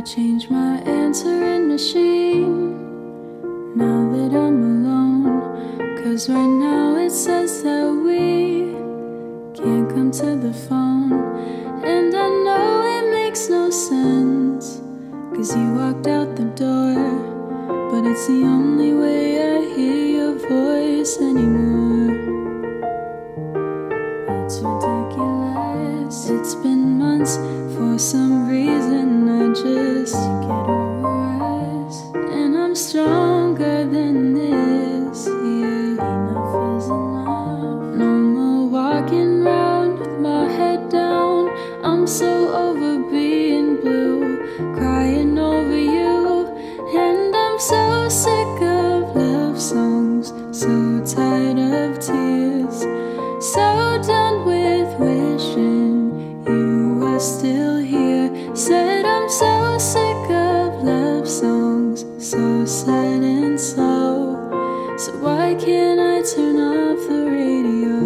changed my answering machine now that I'm alone. 'Cause right now it says that we can't come to the phone. And I know it makes no sense, 'cause you walked out the door, but it's the only way I hear your voice anymore. It's ridiculous. It's been months, for some reason I just get over us. And I'm stronger than this, yeah. Enough is enough. No more walking round with my head down. I'm so over being blue, crying over you. And I'm so sick of love songs, so tired of tears, so done with wishing you were still here. Said I'm so sick of love songs, so sad and slow. So why can't I turn off the radio?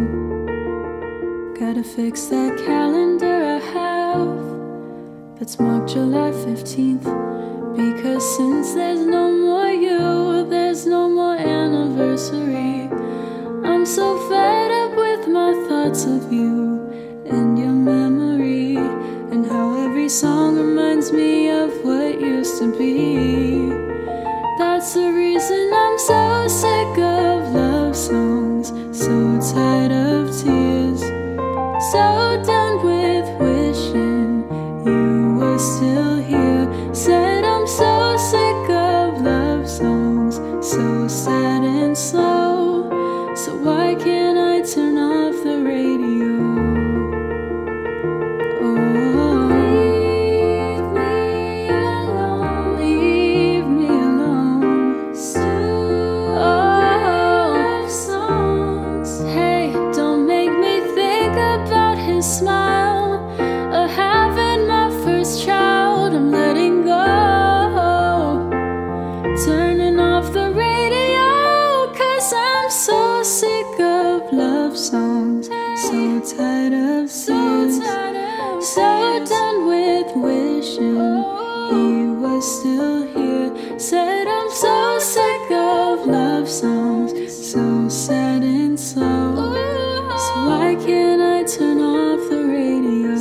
Gotta fix that calendar I have that's marked July 15th. Because since there's no more you, there's no more anniversary. I'm so fed up with my thoughts of you and your memory, and how every song reminds me of what used to be. That's the reason I'm so sick of love songs, so tired of tears, so done with wishing you were still here. Said I'm so sick of love songs, so sad and slow. So why can't I turn off the radio? Oh, leave me alone, leave me alone. Still love songs. Hey, don't make me think about his smile, or having my first child. I'm letting go, turning off the radio, 'cause I'm so sick of love songs, so tired of tears, so done with wishing he was still here. Said I'm so sick of love songs, so sad and slow. So why can't I turn off the radio?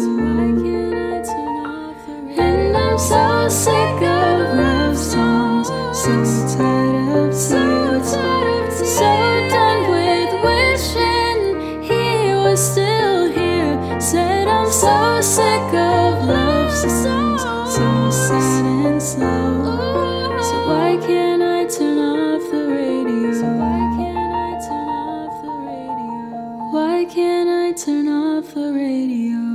And I'm so sick of love songs, so tired of tears, so done with wishing he was still here. Said I'm so sick of love songs, so sad and slow. So why can't I turn off the radio? Why can't I turn off the radio? Why can't I turn off the radio?